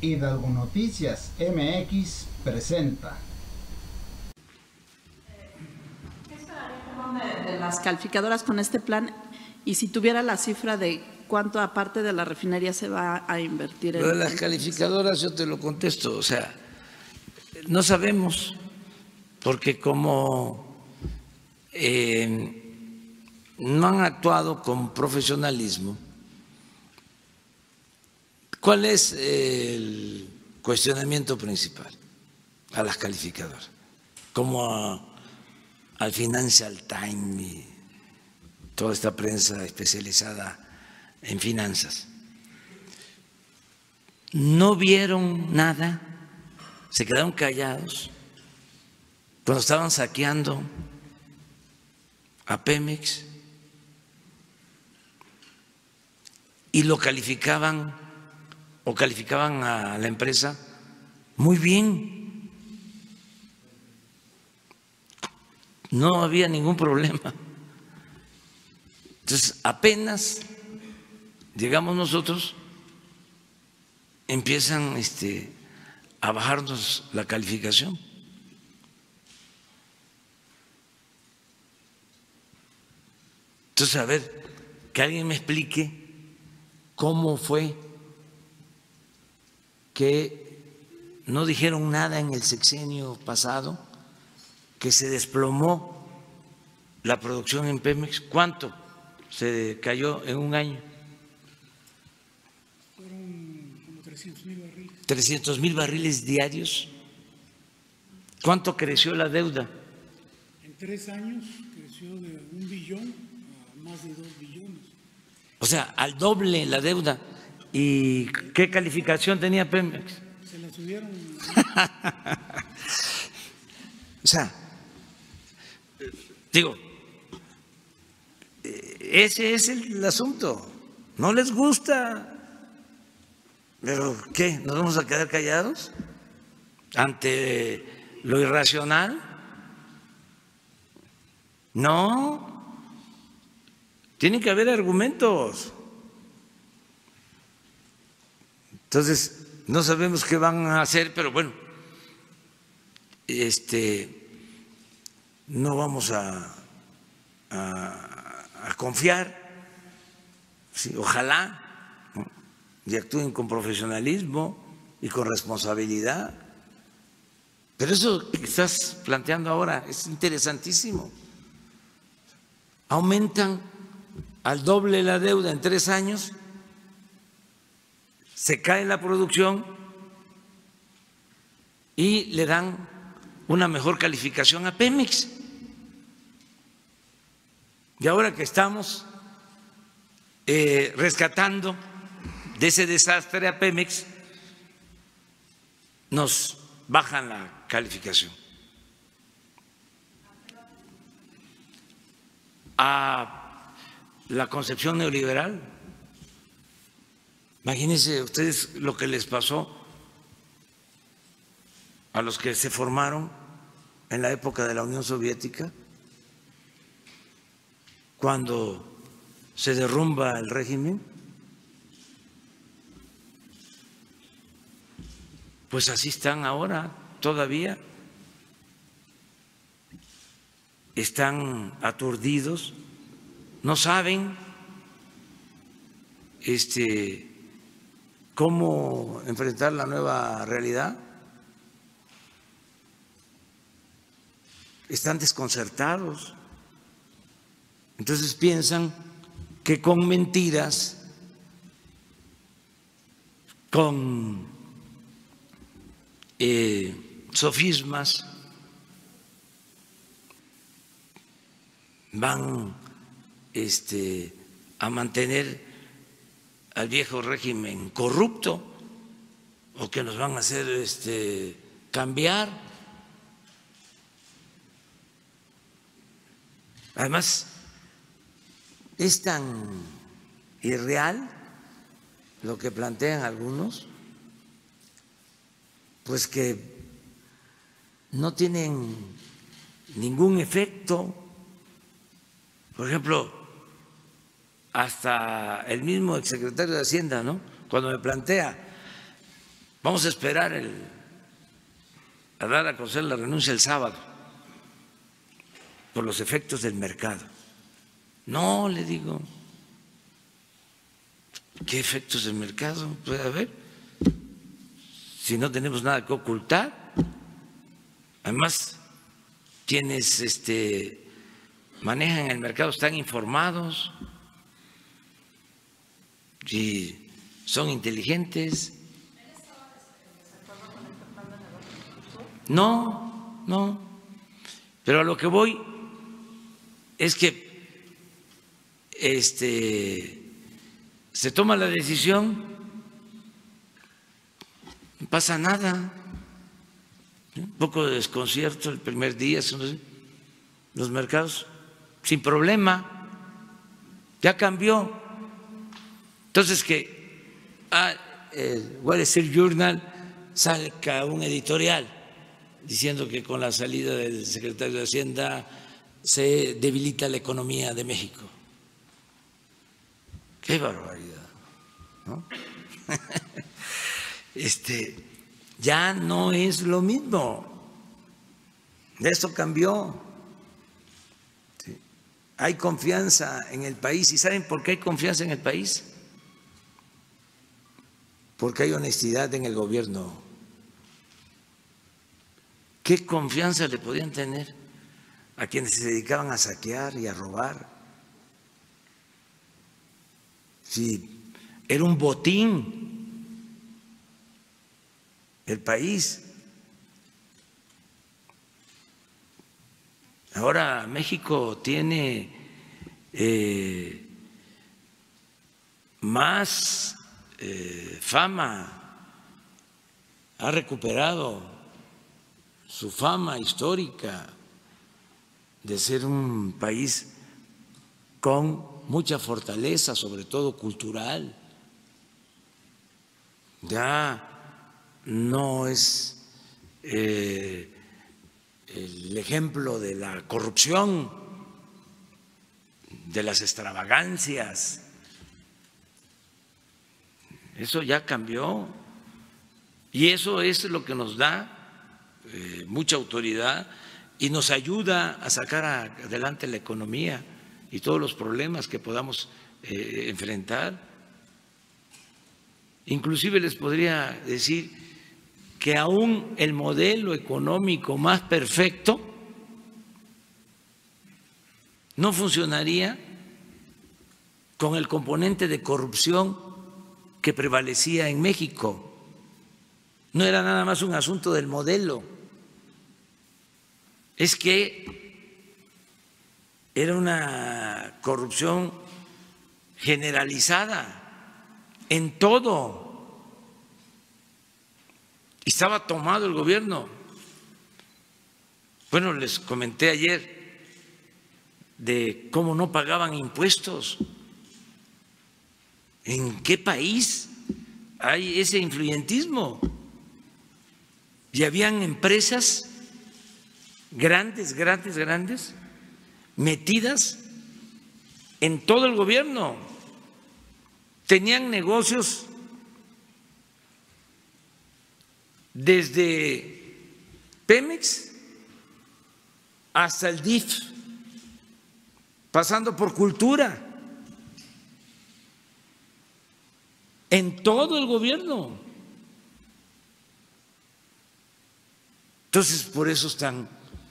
Hidalgo Noticias MX presenta. ¿Qué esperaría de las calificadoras con este plan? Y si tuviera la cifra de cuánto aparte de la refinería se va a invertir en… Lo de las calificadoras yo te lo contesto, o sea, no sabemos, porque como no han actuado con profesionalismo, ¿cuál es el cuestionamiento principal a las calificadoras? Como al Financial Times y toda esta prensa especializada en finanzas. No vieron nada, se quedaron callados cuando estaban saqueando a Pemex y lo calificaban o calificaban a la empresa muy bien. No había ningún problema. Entonces, apenas llegamos nosotros, empiezan a bajarnos la calificación. Entonces, a ver, que alguien me explique cómo fue que no dijeron nada en el sexenio pasado, que se desplomó la producción en Pemex. ¿Cuánto se cayó en un año? Fueron como 300,000 barriles. 300,000 barriles diarios. ¿Cuánto creció la deuda? En 3 años creció de 1 billón a más de 2 billones. O sea, al doble la deuda. ¿Y qué calificación tenía Pemex? Se la subieron. O sea, digo, ese es el asunto. No les gusta. ¿Pero qué? ¿Nos vamos a quedar callados ante lo irracional? No. Tienen que haber argumentos. Entonces, no sabemos qué van a hacer, pero bueno, no vamos a confiar, sí, ojalá, ¿no? Y actúen con profesionalismo y con responsabilidad. Pero eso que estás planteando ahora es interesantísimo. Aumentan al doble la deuda en 3 años, se cae la producción y le dan una mejor calificación a Pemex. Y ahora que estamos rescatando de ese desastre a Pemex, nos bajan la calificación a la concepción neoliberal. Imagínense ustedes lo que les pasó a los que se formaron en la época de la Unión Soviética, cuando se derrumba el régimen. Pues así están ahora todavía, están aturdidos, no saben cómo enfrentar la nueva realidad, están desconcertados. Entonces piensan que con mentiras, con sofismas, van a mantener al viejo régimen corrupto, o que nos van a hacer cambiar. Además, es tan irreal lo que plantean algunos, pues que no tienen ningún efecto. Por ejemplo, hasta el mismo exsecretario de Hacienda, ¿no?, cuando me plantea Vamos a esperar a dar a conocer la renuncia el sábado por los efectos del mercado. No, le digo, ¿qué efectos del mercado puede haber si no tenemos nada que ocultar? Además, quienes manejan el mercado están informados y son inteligentes. No, pero a lo que voy es que se toma la decisión, no pasa nada, un poco de desconcierto el primer día, los mercados sin problema, ya cambió. Entonces que el Wall Street Journal saca un editorial diciendo que con la salida del secretario de Hacienda se debilita la economía de México. ¡Qué barbaridad! ¿No? Ya no es lo mismo. Esto cambió. ¿Sí? Hay confianza en el país. ¿Y saben por qué hay confianza en el país? Porque hay honestidad en el gobierno. ¿Qué confianza le podían tener a quienes se dedicaban a saquear y a robar? Si era un botín el país. Ahora México tiene más fama, ha recuperado su fama histórica de ser un país con mucha fortaleza, sobre todo cultural. Ya no es el ejemplo de la corrupción, de las extravagancias. Eso ya cambió y eso es lo que nos da mucha autoridad y nos ayuda a sacar adelante la economía y todos los problemas que podamos enfrentar. Inclusive les podría decir que aún el modelo económico más perfecto no funcionaría con el componente de corrupción que prevalecía en México. No era nada más un asunto del modelo, es que era una corrupción generalizada en todo. Y estaba tomado el gobierno. Bueno, les comenté ayer de cómo no pagaban impuestos. ¿En qué país hay ese influyentismo? Y habían empresas grandes, metidas en todo el gobierno. Tenían negocios desde Pemex hasta el DIF, pasando por Cultura, en todo el gobierno. Entonces, por eso están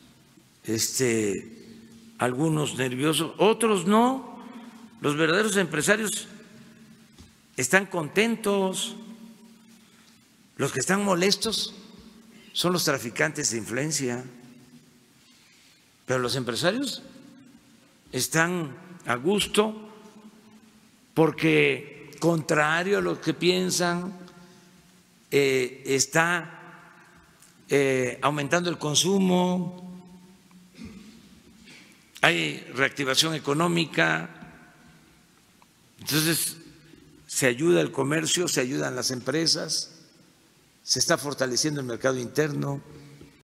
algunos nerviosos, otros no. Los verdaderos empresarios están contentos. Los que están molestos son los traficantes de influencia, pero los empresarios están a gusto porque, contrario a lo que piensan, está aumentando el consumo, hay reactivación económica, entonces se ayuda el comercio, se ayudan las empresas, se está fortaleciendo el mercado interno.